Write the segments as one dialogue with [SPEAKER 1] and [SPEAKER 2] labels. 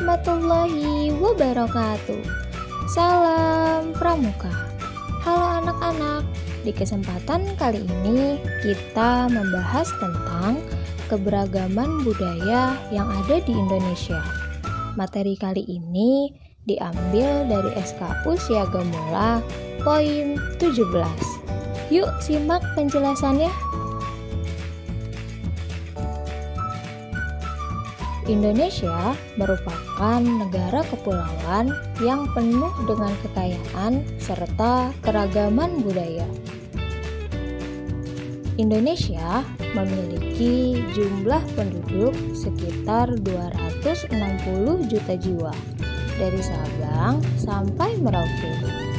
[SPEAKER 1] warahmatullahi wabarakatuh. Salam Pramuka. Halo anak-anak, di kesempatan kali ini kita membahas tentang keberagaman budaya yang ada di Indonesia. Materi kali ini diambil dari SKU Siaga Mula poin 17. Yuk simak penjelasannya. Indonesia merupakan negara kepulauan yang penuh dengan kekayaan serta keragaman budaya. Indonesia memiliki jumlah penduduk sekitar 260 juta jiwa dari Sabang sampai Merauke.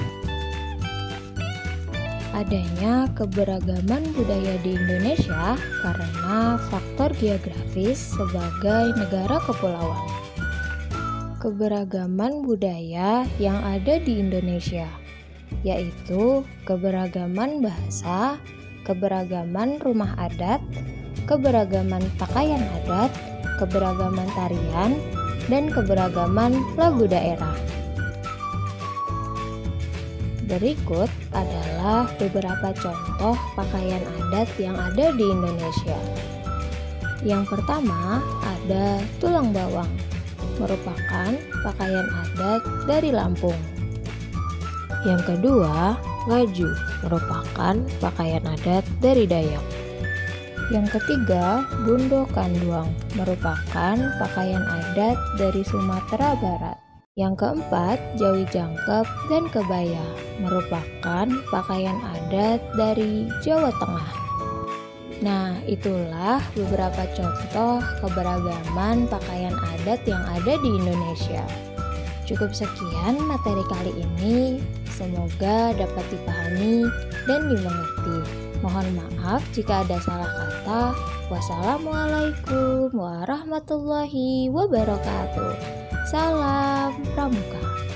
[SPEAKER 1] Adanya keberagaman budaya di Indonesia karena faktor geografis sebagai negara kepulauan. Keberagaman budaya yang ada di Indonesia yaitu keberagaman bahasa, keberagaman rumah adat, keberagaman pakaian adat, keberagaman tarian, dan keberagaman lagu daerah. Berikut adalah beberapa contoh pakaian adat yang ada di Indonesia. Yang pertama ada tulang bawang, merupakan pakaian adat dari Lampung. Yang kedua, ngaju, merupakan pakaian adat dari Dayak. Yang ketiga, bundo kanduang, merupakan pakaian adat dari Sumatera Barat. Yang keempat, jawi jangkep dan kebaya, merupakan pakaian adat dari Jawa Tengah. Nah, itulah beberapa contoh keberagaman pakaian adat yang ada di Indonesia. Cukup sekian materi kali ini, semoga dapat dipahami dan dimengerti. Mohon maaf jika ada salah kata. Wassalamualaikum warahmatullahi wabarakatuh. Salam Pramuka.